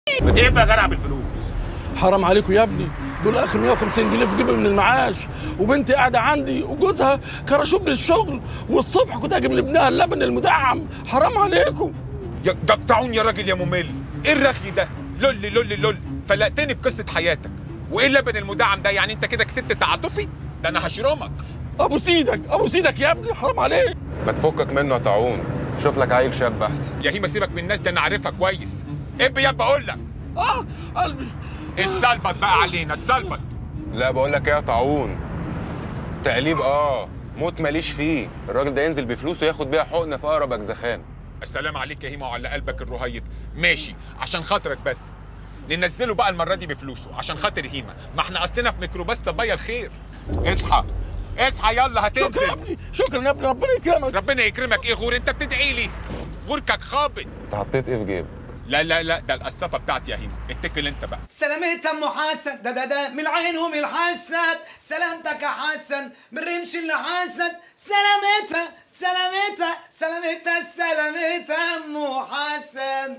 ما تهب يا جدع بالفلوس. حرام عليكم يا ابني، دول اخر 150 جنيه في جيبي من المعاش، وبنتي قاعده عندي وجوزها كرشوب للشغل، والصبح كنت هجيب لابنها اللبن المدعم. حرام عليكم. يا قطعون يا راجل يا ممل، ايه الرغي ده؟ لول لول لول، فلقتني بقصه حياتك. وايه اللبن المدعم ده؟ يعني انت كده كسبت تعاطفي؟ ده انا هشرمك. ابو سيدك ابو سيدك يا ابني، حرام عليك. ما تفكك منه يا طاعون، شوف لك عيل شاب احسن. يا هيما سيبك من الناس دي، انا عارفها كويس. ابي يا بقول لك. قلبي. اتظبط بقى علينا، اتظبط. لا بقول لك ايه يا طاعون، تقليب موت ماليش فيه. الراجل ده ينزل بفلوسه ياخد بيها حقنه في اقرب اجزخان. السلام عليك يا هيما وعلى قلبك الرهيف. ماشي عشان خاطرك، بس ننزله بقى المره دي بفلوسه عشان خاطر هيما. ما احنا اصلنا في ميكروباص صبايا الخير. اصحى اصحى يلا هتنزل. شكرا يا ابني، شكرا يا ابني، ربنا يكرمك. ربنا يكرمك ايه غور؟ انت بتدعي لي؟ غوركك خابط. انت حطيت ايه في جيبك؟ لا لا لا، ده القصافه بتاعتي يا هيما، اتكل انت بقى. سلامتها ام حسن، ده من العين ومن الحسن. سلامتك يا حسن من رمش اللي حسن. سلامتها سلامتها سلامتها سلامتها ام حسن.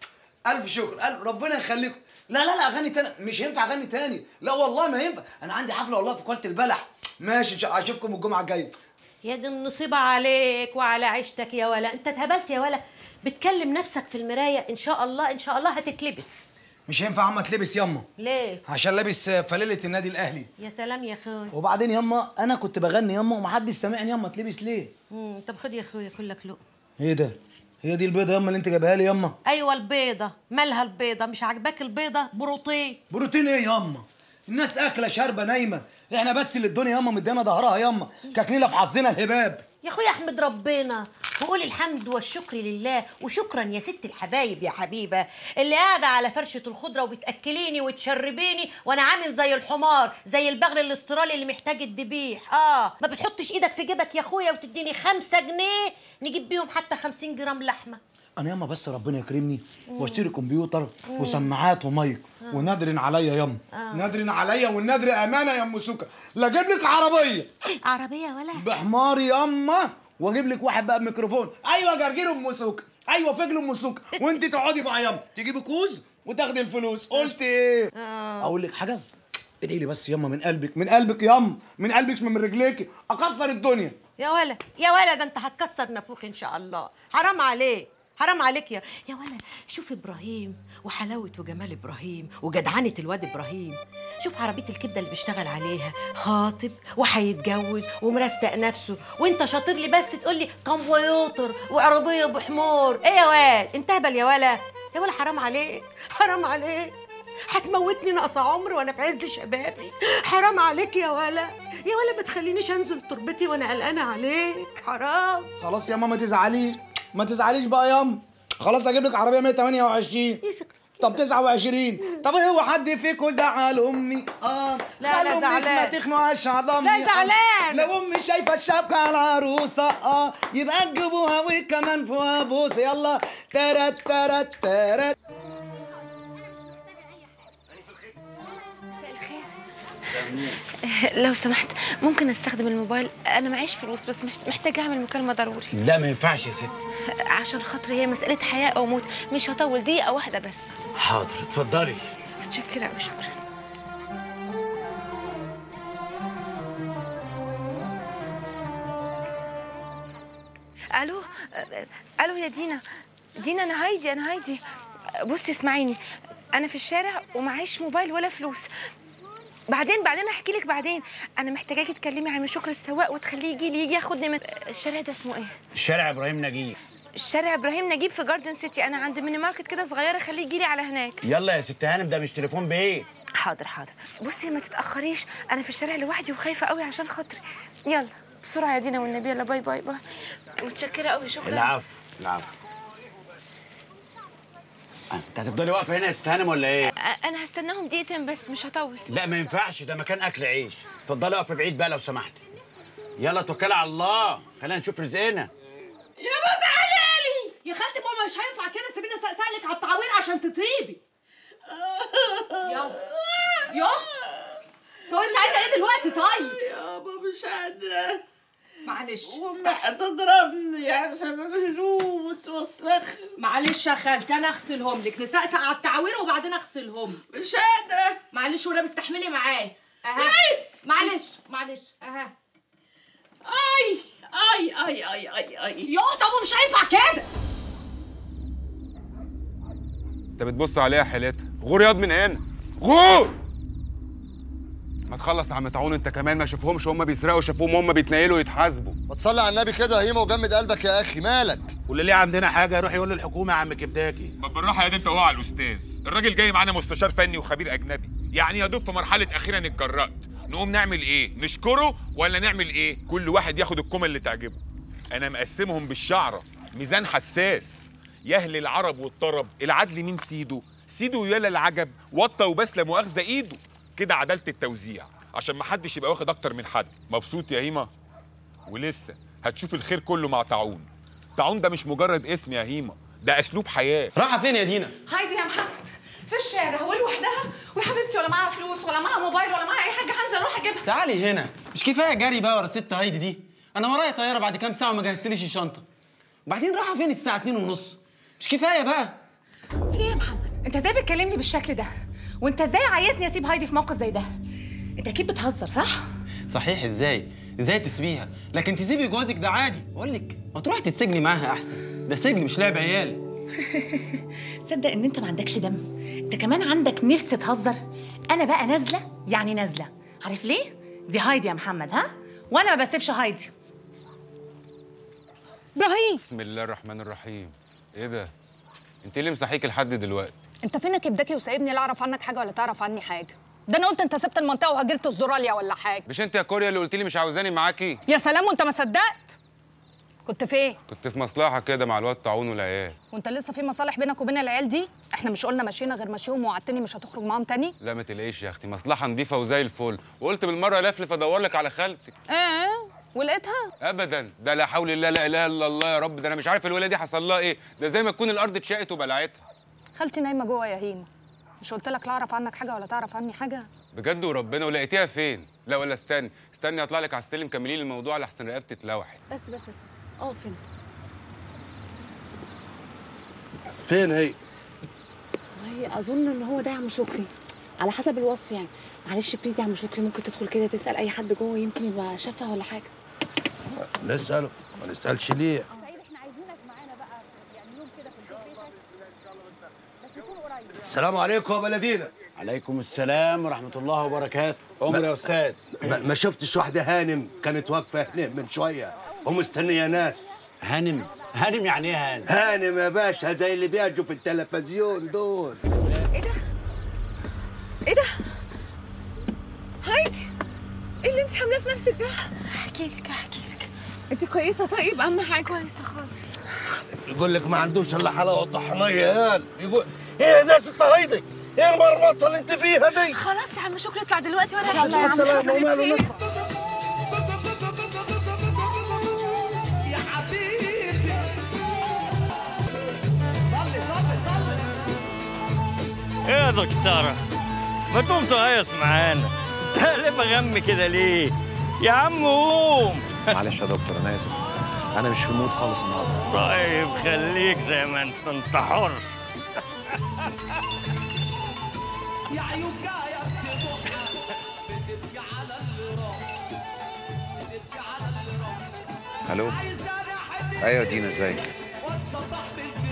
الف شكر، الف ربنا يخليكم. لا لا لا، اغني تاني مش هينفع اغني تاني، لا والله ما ينفع. انا عندي حفله والله في كوالة البلح. ماشي اشوفكم الجمعه الجايه. يا دي النصيبة عليك وعلى عيشتك يا ولا. انت اتهبلت يا ولا، بتكلم نفسك في المراية. ان شاء الله ان شاء الله هتتلبس. مش هينفع عم اتلبس ياما. ليه؟ عشان لابس فليله النادي الاهلي. يا سلام يا اخوي. وبعدين ياما انا كنت بغني ياما ومحدش سامعني ياما، اتلبس ليه؟ طب خد يا اخويا كلك لقمة. ايه ده؟ هي دي البيضه ياما اللي انت جايبها لي ياما؟ ايوه البيضة. مالها البيضة؟ مش عاجباك البيضة؟ بروتين. بروتين ايه ياما؟ الناس اكله شاربه نايمه، احنا بس اللي الدنيا ياما مدينا ظهرها ياما، كاكنينا في حظنا الهباب. يا اخويا احمد ربنا وقول الحمد والشكر لله. وشكرا يا ست الحبايب يا حبيبه اللي قاعده على فرشه الخضره وبتاكليني وتشربيني وانا عامل زي الحمار، زي البغل الاسترالي اللي محتاج الذبيح. ما بتحطش ايدك في جيبك يا اخويا وتديني 5 جنيه نجيب بيهم حتى 50 جرام لحمه. انا ياما بس ربنا يكرمني واشتري كمبيوتر وسماعات ومايك ونادرن عليا ياما. نادرن عليا والنادر امانه يا ام سوكه. لا اجيب لك عربيه ولا بحماري ياما، واجيب لك واحد بقى بميكروفون. ايوه جرجير ام سوكه، ايوه فجل ام سوكه، وانت تقعدي بقى ياما تجيبي كوز وتاخدي الفلوس. قلت ايه؟ اقول لك حاجه؟ ادعي لي بس ياما من قلبك، من قلبك ياما، من قلبك من رجليكي اكسر الدنيا. يا ولا يا ولا، ده انت هتكسر نافوخ ان شاء الله. حرام عليك حرام عليك يا ولا. شوف ابراهيم وحلاوه وجمال ابراهيم وجدعنه الواد ابراهيم. شوف عربيه الكبده اللي بيشتغل عليها، خاطب وهيتجوز ومرستق نفسه، وانت شاطر لي بس تقول لي كمبيوتر وعربيه بحمار. ايه يا واد انت هبل يا ولا. يا ولا حرام عليك حرام عليك، هتموتني ناقصه عمر وانا في عز شبابي. حرام عليك يا ولا يا ولا، ما تخلينيش انزل تربتي وانا قلقانه عليك. حرام. خلاص ياما ما تزعليش، ما تزعليش بقى ياما. خلاص اجيب لك عربيه 128. طب 29. طب هو حد فيكم زعل امي؟ لا لا زعلان. ما تخنقش على امي. لا زعلان. لو امي شايفه الشبكه على العروسه يبقى تجيبوها وكمان فوقها بوسه. يلا ترت ترت ترت. لو سمحت ممكن استخدم الموبايل؟ انا معيش فلوس بس محتاجه اعمل مكالمه ضروري. لا ما ينفعش يا ست. عشان خاطري هي مساله حياه او موت، مش هطول، دقيقه واحده بس. حاضر اتفضلي. متشكره قوي، شكرا. الو الو يا دينا. دينا انا هايدي. بصي اسمعيني، انا في الشارع ومعيش موبايل ولا فلوس. بعدين احكي لك بعدين. انا محتاجاكي تكلمي عم شكر السواق وتخليه يجي ياخدني من الشارع ده. اسمه ايه؟ شارع ابراهيم نجيب. شارع ابراهيم نجيب في جاردن سيتي. انا عند ميني ماركت كده صغيره، خليه يجي لي على هناك. يلا يا ست هانم، ده مش تليفون بيه. حاضر. بصي ما تتاخريش، انا في الشارع لوحدي وخايفه قوي عشان خاطري. يلا بسرعه يا دينا والنبي. يلا باي باي باي. متشكره قوي، شكرا. العفو. انت هتفضلي واقفه هنا يا ست هانم ولا ايه؟ انا هستناهم دقيقتين بس، مش هطول. لا ما ينفعش، ده مكان اكل عيش. اتفضلي واقفه بعيد بقى لو سمحتي. يلا توكلي على الله، خلينا نشوف رزقنا. يا بابا تعالي يا خالتي. ماما مش هينفع كده، سيبيني اسالك على التعوير عشان تطيبي. يلا طب انت عايزه ايه دلوقتي؟ طيب يابا مش قادره. معلش وامي هتضربني عشان الهدوم وتوسخ. معلش يا خالتي انا اغسلهم لك، نسقسق على التعوير وبعدين اغسلهم. مش قادره. معلش ولا مستحملي معايا اها. معلش اها. اي اي اي اي اي اي يا طب مش هينفع كده. انت بتبص عليها حيلتها. غور ياض من هنا، غور. ما تخلص يا عم طاعون، انت كمان ما شافهمش وهم بيسرقوا، شافوهم وهم بيتنيلوا يتحاسبوا. ما تصلي على النبي كده يا هيما وجمد قلبك يا اخي، مالك؟ واللي ليه عندنا حاجه يروح يقول للحكومه يا عم كبداكي. ما بالراحه يا دي انت وقع الاستاذ، الراجل جاي معانا مستشار فني وخبير اجنبي، يعني يا دوب في مرحله اخيرا اتجرأت. نقوم نعمل ايه؟ نشكره ولا نعمل ايه؟ كل واحد ياخد الكومه اللي تعجبه. انا مقسمهم بالشعره، ميزان حساس. يا اهل العرب والطرب، العدل مين سيده؟ سيده يالا العجب، وطى وبس لا مؤاخذه ايده. كده عداله التوزيع، عشان ما حدش يبقى واخد اكتر من حد. مبسوط يا هيما؟ ولسه هتشوف الخير كله مع طاعون. طاعون ده مش مجرد اسم يا هيما، ده اسلوب حياه. رايحه فين يا دينا؟ هايدي يا محمد في الشارع ولوحدها، ويا حبيبتي ولا معاها فلوس ولا معاها موبايل ولا معاها اي حاجه، هنزل اروح اجيبها. تعالي هنا، مش كفايه جري بقى ورا الست هايدي دي؟ انا ورايا طياره بعد كام ساعه وما جهزتليش الشنطه. وبعدين رايحه فين الساعه 2:30؟ مش كفايه بقى؟ في ايه يا محمد؟ انت ازاي بتكلمني بالشكل ده؟ وانت ازاي عايزني اسيب هايدي في موقف زي ده؟ انت اكيد بتهزر صح؟ صحيح. ازاي تسيبيها؟ لكن تسيبي جوازك ده عادي. اقول لك ما تروحي تتسجني معاها احسن، ده سجن مش لعب عيال. تصدق ان انت ما عندكش دم؟ انت كمان عندك نفس تهزر. انا بقى نازله يعني نازله، عارف ليه؟ دي هايدي يا محمد ها، وانا ما بسيبش هايدي. ابراهيم، بسم الله الرحمن الرحيم. ايه ده؟ انت ليه مصحيك لحد دلوقتي؟ انت فينك ابداكي وسايبني لا اعرف عنك حاجه ولا تعرف عني حاجه؟ ده انا قلت انت سبت المنطقه وهاجرت استراليا ولا حاجه. مش انت يا كوريا اللي قلت لي مش عاوزاني معاكي؟ يا سلام وانت ما صدقت. كنت فين؟ كنت في مصلحه كده مع الواد طاعون والعيال. وانت لسه في مصالح بينك وبين العيال دي؟ احنا مش قلنا مشينا غير مشيهم ووعدتني مش هتخرج معاهم تاني؟ لا ما تلاقيش يا اختي، مصلحه نظيفه وزي الفل، وقلت بالمره لفلف ادور لك على خالتك. ولقيتها؟ ابدا، ده لا حول الله لا اله الا الله يا رب، ده انا مش عارف الولاده دي حصل لها ايه، ده زي ما تكون الارض اتشقت وبلعتها. خالتي نايمه جوه يا هيما، مش قلت لك لا اعرف عنك حاجه ولا تعرف عني حاجه؟ بجد وربنا. ولقيتيها فين؟ لا ولا استني اطلع لك على السلم كملي لي الموضوع لحسن رقبتي اتلوحت. بس فين؟ فين هي؟ والله اظن ان هو ده يا عم شكري على حسب الوصف يعني. معلش بليز يا عم شكري، ممكن تدخل كده تسال اي حد جوه يمكن يبقى شافها ولا حاجه. نساله، ما نسالش ليه؟ السلام عليكم يا بلدينا. عليكم السلام ورحمه الله وبركاته. عمر يا استاذ. ما شفتش واحده هانم كانت واقفه هنا من شويه ومستنيه ناس. هانم يعني ايه هانم؟ هانم يا باشا زي اللي بيجوا في التلفزيون دول. ايه ده؟ هايدي ايه اللي انت عاملاه في نفسك ده؟ احكي لك. انت كويسه؟ طيب اهم حاجه. كويسه خالص. يقول لك ما عندوش الا حلاوه طحنيه يا يقول ايه ده يا ست هايدي؟ ايه المرمطه اللي انت فيها دي؟ خلاص يا عم شكري اطلع دلوقتي ولا يلا يا عم شكري بخير. يا حبيبي صلي. ايه يا دكتورة؟ ما تقوم تهيص معانا، تقلب غم كده ليه؟ يا عم قوم. معلش يا دكتور انا اسف، انا مش في المود خالص النهارده. طيب خليك زي ما انت حر. يا عيوكا يا بتبكي على اللي راح. الو. ايوه دينا ازيك؟